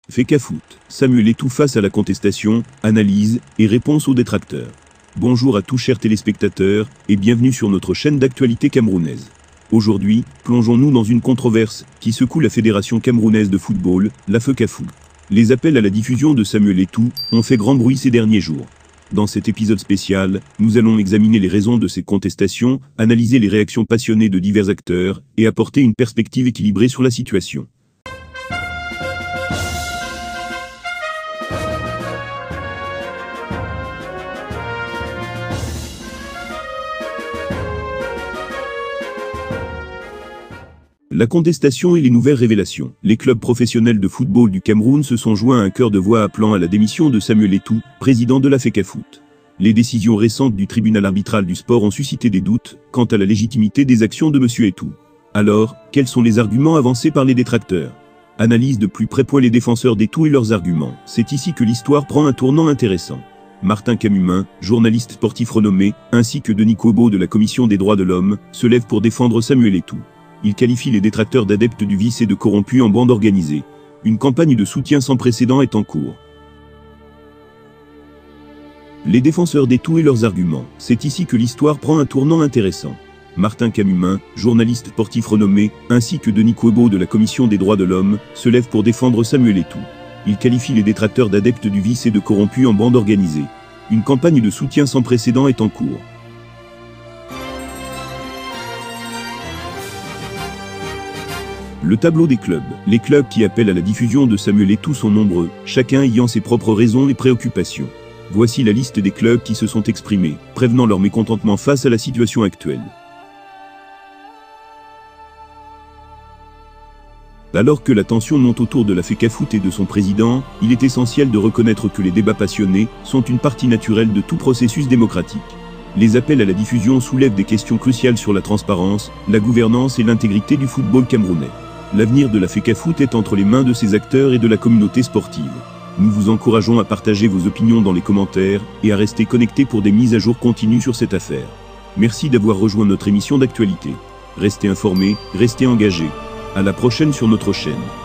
Fecafoot, Samuel Eto'o face à la contestation, analyse et réponse aux détracteurs. Bonjour à tous chers téléspectateurs, et bienvenue sur notre chaîne d'actualité camerounaise. Aujourd'hui, plongeons-nous dans une controverse qui secoue la Fédération camerounaise de football, la Fecafoot. Les appels à la diffusion de Samuel Eto'o ont fait grand bruit ces derniers jours. Dans cet épisode spécial, nous allons examiner les raisons de ces contestations, analyser les réactions passionnées de divers acteurs, et apporter une perspective équilibrée sur la situation. La contestation et les nouvelles révélations. Les clubs professionnels de football du Cameroun se sont joints à un chœur de voix appelant à la démission de Samuel Eto'o, président de la Fecafoot. Les décisions récentes du tribunal arbitral du sport ont suscité des doutes quant à la légitimité des actions de M. Eto'o. Alors, quels sont les arguments avancés par les détracteurs? Analyse de plus près les défenseurs d'Eto'o et leurs arguments. C'est ici que l'histoire prend un tournant intéressant. Martin Camumin, journaliste sportif renommé, ainsi que Denis Kobo de la Commission des droits de l'homme, se lèvent pour défendre Samuel Eto'o. Il qualifie les détracteurs d'adeptes du vice et de corrompus en bande organisée. Une campagne de soutien sans précédent est en cours. Les défenseurs d'Eto'o et leurs arguments. C'est ici que l'histoire prend un tournant intéressant. Martin Camumin, journaliste sportif renommé, ainsi que Denis Kobo de la Commission des droits de l'homme, se lèvent pour défendre Samuel Eto'o. Il qualifie les détracteurs d'adeptes du vice et de corrompus en bande organisée. Une campagne de soutien sans précédent est en cours. Le tableau des clubs. Les clubs qui appellent à la diffusion de Samuel Eto'o sont nombreux, chacun ayant ses propres raisons et préoccupations. Voici la liste des clubs qui se sont exprimés, prévenant leur mécontentement face à la situation actuelle. Alors que la tension monte autour de la Fecafoot et de son président, il est essentiel de reconnaître que les débats passionnés sont une partie naturelle de tout processus démocratique. Les appels à la diffusion soulèvent des questions cruciales sur la transparence, la gouvernance et l'intégrité du football camerounais. L'avenir de la Fecafoot est entre les mains de ses acteurs et de la communauté sportive. Nous vous encourageons à partager vos opinions dans les commentaires et à rester connectés pour des mises à jour continues sur cette affaire. Merci d'avoir rejoint notre émission d'actualité. Restez informés, restez engagés. À la prochaine sur notre chaîne.